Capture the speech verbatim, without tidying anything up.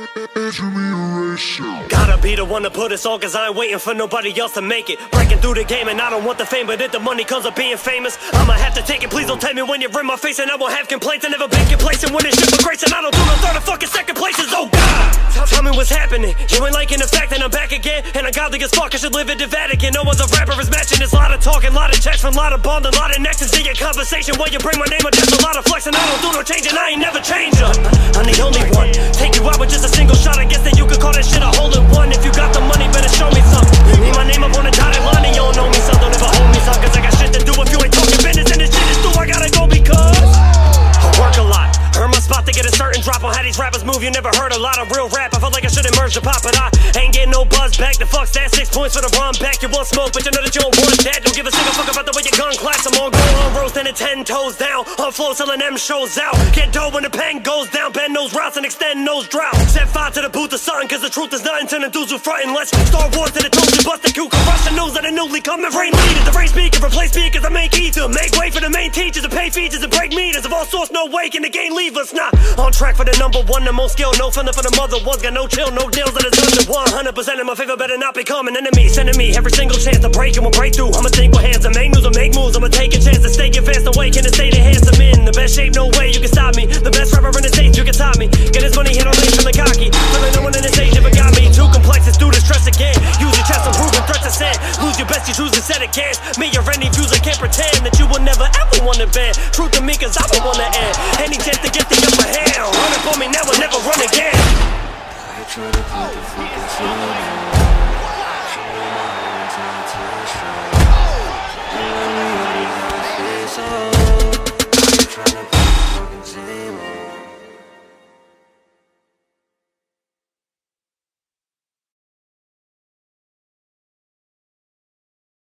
Gotta be the one to put us on, cause I ain't waiting for nobody else to make it. Breaking through the game and I don't want the fame, but if the money comes of being famous, I'ma have to take it. Please don't tell me when you're in my face, and I won't have complaints. I never been complacent when it's shit for grace, and I don't do no third or fucking second places. Oh God, tell, tell me what's happening. You ain't liking the fact that I'm back again, and I'm godly as fuck. I should live in the Vatican. No one's a rapper is matching. There's a lot of talking, lot of checks from a lot of bond, a lot of nexus in your conversation. When you bring my name up, there's a lot of flex, and I don't do no changing. I ain't never change up. I'm the only one. Take you out with just a single shot. I guess that you could call that shit a hole in one. If you got the money, better show me something. Need my name up on the dotted line, and you don't know me, son. Don't ever hold me, son, cause I got shit to do. If you ain't talking business and this shit is through, I gotta go because I work a lot. Earn my spot to get a certain drop on how these rappers move. You never heard a lot of real rap. I felt like I should emerge the pop, but I ain't getting no buzz back. The fuck's that? Six points for the run back. You want smoke, but you know that you don't want that. Don't give a single fuck about the way your gun claps. I'm on go on roasting it ten toes down. On flow selling them shows out. Get dough when the pen goes down. Bend those routes and extend those droughts. Set fire to the booth of something, cause the truth is nothing. Turn the dudes who frontin'. Let's Star Wars to the toes and bust the coup. Crush the news of the newly coming rain leaders. The rain speaker, replace speakers. I make ether. Make way for the main teachers to pay features and break meters. Of all sorts, no way can the game leave us. Nah. On track for the number one, the most skill. No fender for the mother ones. Got no chill, no deals that is under one hundred percent in my favor. Better not become an enemy. Sending me every single chance to break and will break through. I'ma think with hands to make news or make moves. I'ma take a chance to stay advanced away. Can it stay enhanced? I'm in the best shape, no way you can stop me. The best rapper in the stage, you can top me. Get his money hit on lace from the cocky. Feeling no one in the stage ever got me. Too complex, it's through the stress again. Use your chest, I'm proving threats to send. Lose your best, you choose to set against me or any views. I can't pretend that you will never ever wanna bend. Truth to me, cause I don't wanna end. Any chance to get the upper hand, run up on me now, I'll never run again.